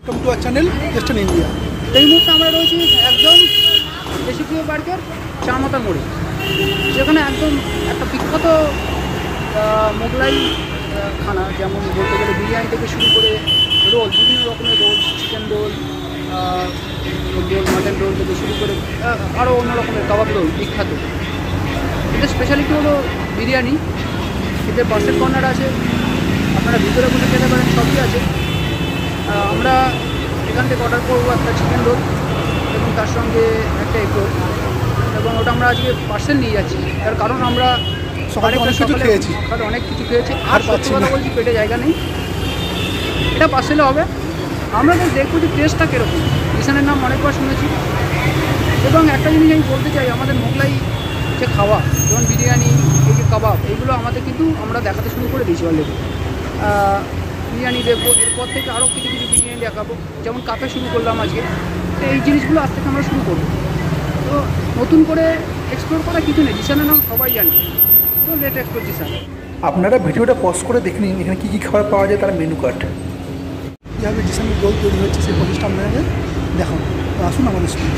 Welcome to our channel Western India. এই মুহূর্তে আমরা রয়েছি একদম দেশপ্রিয় পার্কের চামাতা মোড়ে, যেখানে একদম একটা বিখ্যাত মোগলাই খানা, যেমন বলতে গেলে বিরিয়ানি থেকে শুরু করে রোল, বিভিন্ন রকমের roll, chicken roll, roll, mutton roll থেকে শুরু করে আরও অন্য রকমের কাবাব রোল বিখ্যাত। এদের স্পেশালিটি হলো বিরিয়ানি। এদের পার্সেল কর্নার আছে, আপনারা ভিতরে বসে খেতে পারেন, সবই আছে। আমরা এখান থেকে অর্ডার করবো একটা চিকেন রোল এবং তার সঙ্গে একটা এগ রোল, এবং ওটা আমরা আজকে পার্সেল নিয়ে যাচ্ছি। তার কারণ আমরা সকালে অনেক কিছু খেয়েছি, আর সত্যি কথা বলছি, পেটে জায়গা নেই। এটা পার্সেলে হবে। আমরা তো দেখবো যে টেস্টটা কীরকম। জিশানের নাম অনেকবার শুনেছি, এবং একটা জিনিস আমি বলতে চাই, আমাদের মোগলাই যে খাওয়া, যেমন বিরিয়ানি, এই যে কাবাব, এইগুলো আমাদের কিন্তু আমরা দেখাতে শুরু করে দিয়েছি অলরেডি। বিরিয়ানি দেখবো, এরপর থেকে আরও কিছু কিছু বিরিয়ানি দেখাবো, যেমন কাপে শুরু করলাম আজকে। তো এই জিনিসগুলো আজ থেকে আমরা শুরু করবো। তো নতুন করে এক্সপ্লোর করা কিছু নেই, জিশানের নাম সবাই জানে, তো লেট এক্সপ্লোর জিশান। আপনারা ভিডিওটা পজ করে দেখে নিন, এখানে কী কী খাবার পাওয়া যায়, তার মেনু কার্ড। কীভাবে জিশানের রোল তৈরি হচ্ছে সেই প্রসেসটা আপনাদের দেখাবো। তো আসুন আমাদের সঙ্গে।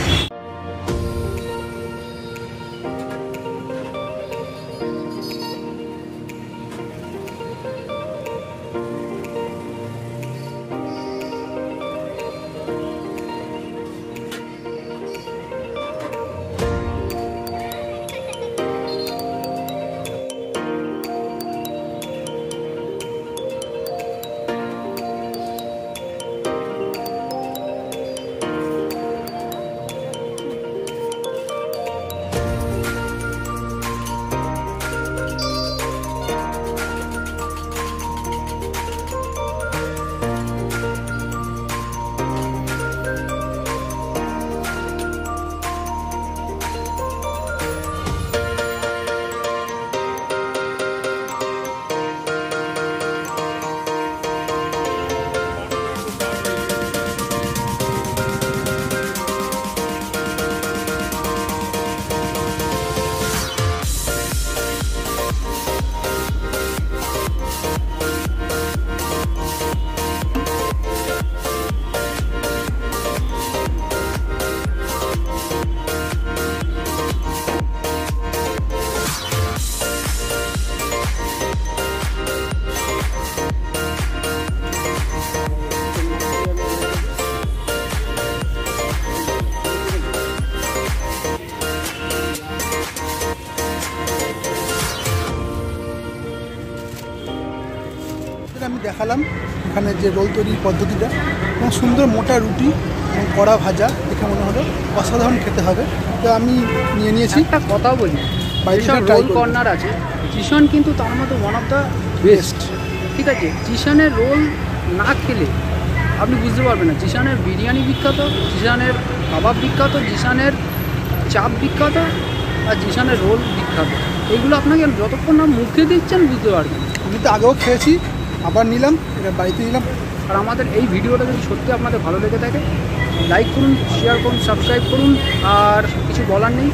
আমি দেখালাম এখানে যে রোল তৈরির পদ্ধতিটা, এবং সুন্দর মোটা রুটি এবং কড়া ভাজা দেখে মনে হলো অসাধারণ খেতে হবে। তো আমি নিয়ে নিয়েছি। একটা কথাও বলি, যেসব রোল কর্নার আছে, জিশান কিন্তু তার মধ্যে ওয়ান অফ দ্য বেস্ট। ঠিক আছে, জিশানের রোল না খেলে আপনি বুঝতে পারবেন না। জিশানের বিরিয়ানি বিখ্যাত, জিশানের কাবাব বিখ্যাত, জিশানের চাপ বিখ্যাত, আর জিশানের রোল বিখ্যাত। এগুলো আপনাকে যতক্ষণ না মুখে দিচ্ছেন বুঝতে পারবেন। আমি তো আগেও খেয়েছি, আবার নিলাম, এটা বাড়িতে নিলাম। আর আমাদের এই ভিডিওটা যদি সত্যি আপনাদের ভালো লেগে থাকে, লাইক করুন, শেয়ার করুন, সাবস্ক্রাইব করুন। আর কিছু বলার নেই,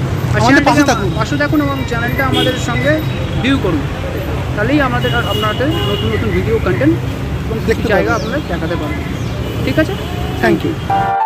পাশে থাকুন এবং চ্যানেলটা আমাদের সঙ্গে ভিউ করুন। তাহলেই আপনাদের নতুন নতুন ভিডিও কন্টেন্ট এবং জায়গা আপনাদের দেখাতে পারবেন। ঠিক আছে, থ্যাংক ইউ।